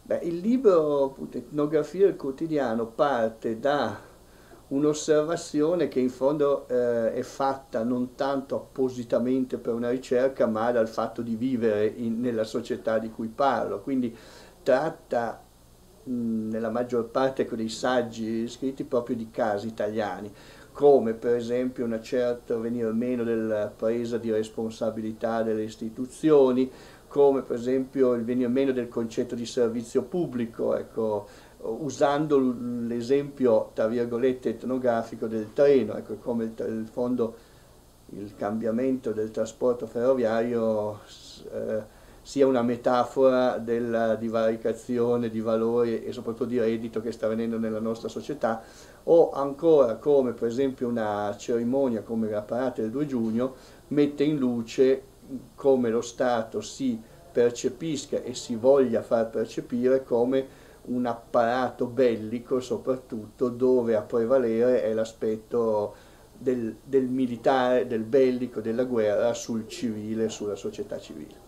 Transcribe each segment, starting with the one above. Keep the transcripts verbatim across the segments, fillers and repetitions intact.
Beh, il libro, appunto, Etnografia del quotidiano, parte da un'osservazione che in fondo eh, è fatta non tanto appositamente per una ricerca, ma dal fatto di vivere in- nella società di cui parlo. Quindi tratta mh, nella maggior parte ecco, dei saggi scritti proprio di casi italiani, come per esempio una certa venire meno della presa di responsabilità delle istituzioni, come per esempio il venir meno del concetto di servizio pubblico, ecco, usando l'esempio, tra virgolette, etnografico del treno, ecco, come il, il fondo, il cambiamento del trasporto ferroviario eh, sia una metafora della divaricazione di valori e soprattutto di reddito che sta avvenendo nella nostra società, o ancora come per esempio una cerimonia come la parata del due giugno mette in luce come lo Stato si percepisca e si voglia far percepire come un apparato bellico soprattutto dove a prevalere è l'aspetto del, del militare, del bellico, della guerra sul civile, sulla società civile.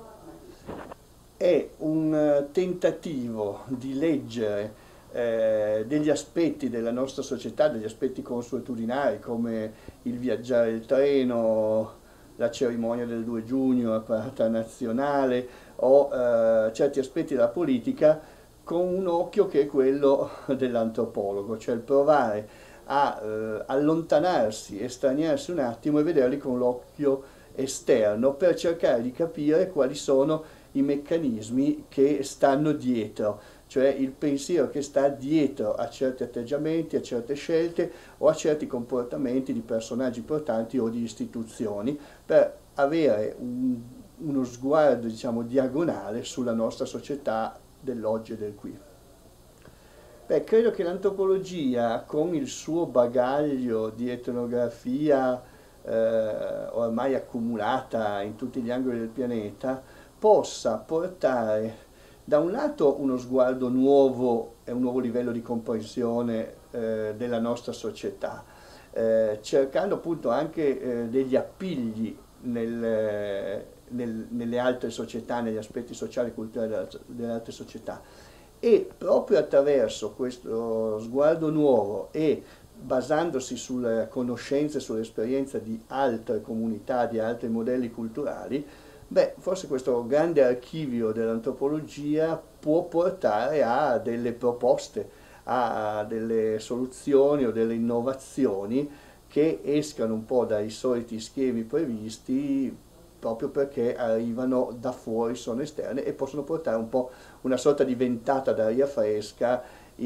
È un eh, tentativo di leggere eh, degli aspetti della nostra società, degli aspetti consuetudinari come il viaggiare il treno, la cerimonia del due giugno, la parata nazionale o eh, certi aspetti della politica con un occhio che è quello dell'antropologo, cioè il provare a eh, allontanarsi, estraniarsi un attimo e vederli con l'occhio esterno per cercare di capire quali sono i meccanismi che stanno dietro, cioè il pensiero che sta dietro a certi atteggiamenti, a certe scelte o a certi comportamenti di personaggi importanti o di istituzioni, per avere un, uno sguardo, diciamo, diagonale sulla nostra società dell'oggi e del qui. Beh, credo che l'antropologia, con il suo bagaglio di etnografia eh, ormai accumulata in tutti gli angoli del pianeta, possa portare da un lato uno sguardo nuovo e un nuovo livello di comprensione eh, della nostra società, eh, cercando appunto anche eh, degli appigli nel, nel, nelle altre società, negli aspetti sociali e culturali della- delle altre società. E proprio attraverso questo sguardo nuovo e basandosi sulle conoscenze, sull'esperienza di altre comunità, di altri modelli culturali, beh, forse questo grande archivio dell'antropologia può portare a delle proposte, a delle soluzioni o delle innovazioni che escano un po' dai soliti schemi previsti proprio perché arrivano da fuori, sono esterne e possono portare un po' una sorta di ventata d'aria fresca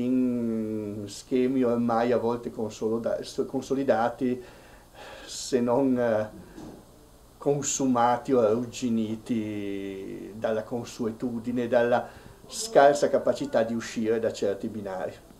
in schemi ormai a volte consolidati, se non eh, consumati o arrugginiti dalla consuetudine, dalla scarsa capacità di uscire da certi binari.